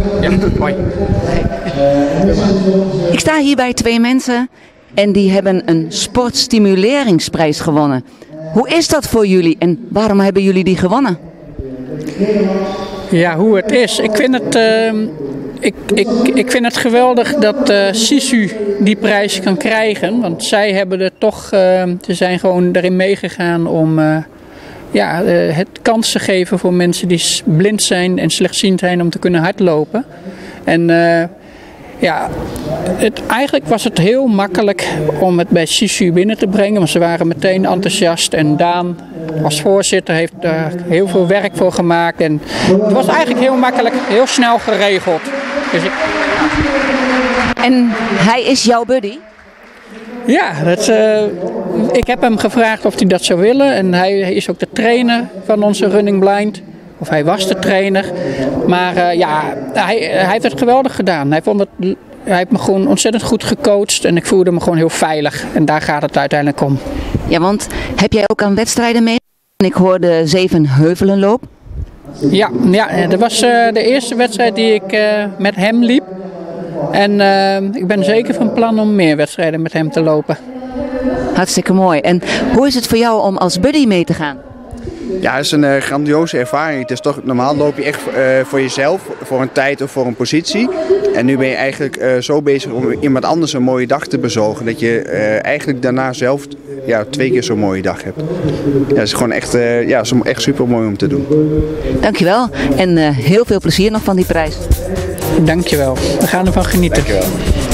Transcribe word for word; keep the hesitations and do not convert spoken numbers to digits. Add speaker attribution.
Speaker 1: Ja, mooi.
Speaker 2: Ik sta hier bij twee mensen en die hebben een sportstimuleringsprijs gewonnen. Hoe is dat voor jullie en waarom hebben jullie die gewonnen?
Speaker 1: Ja, hoe het is. Ik vind het, uh, ik, ik, ik vind het geweldig dat uh, Sisu die prijs kan krijgen. Want zij hebben er toch, uh, ze zijn gewoon erin meegegaan om uh, ja, uh, het kans te geven voor mensen die blind zijn en slechtziend zijn om te kunnen hardlopen. En uh, ja, het, eigenlijk was het heel makkelijk om het bij Sisu binnen te brengen. Want ze waren meteen enthousiast en Daan als voorzitter heeft daar heel veel werk voor gemaakt. En het was eigenlijk heel makkelijk, heel snel geregeld. Dus ik...
Speaker 2: En hij is jouw buddy?
Speaker 1: Ja, dat, uh, ik heb hem gevraagd of hij dat zou willen. En hij is ook de trainer van onze Running Blind. Of hij was de trainer. Maar uh, ja, hij, hij heeft het geweldig gedaan. Hij, vond het, hij heeft me gewoon ontzettend goed gecoacht. En ik voelde me gewoon heel veilig. En daar gaat het uiteindelijk om.
Speaker 2: Ja, want heb jij ook aan wedstrijden mee? Ik hoorde zeven heuvelenloop.
Speaker 1: Ja, ja, dat was uh, de eerste wedstrijd die ik uh, met hem liep. En uh, ik ben zeker van plan om meer wedstrijden met hem te lopen.
Speaker 2: Hartstikke mooi. En hoe is het voor jou om als buddy mee te gaan?
Speaker 3: Ja, het is een uh, grandioze ervaring. Het is toch, normaal loop je echt uh, voor jezelf, voor een tijd of voor een positie. En nu ben je eigenlijk uh, zo bezig om iemand anders een mooie dag te bezorgen. Dat je uh, eigenlijk daarna zelf ja, twee keer zo'n mooie dag hebt. Ja, het is gewoon echt, uh, ja, echt super mooi om te doen.
Speaker 2: Dankjewel en uh, heel veel plezier nog van die prijs.
Speaker 1: Dankjewel. We gaan ervan genieten.
Speaker 3: Dankjewel.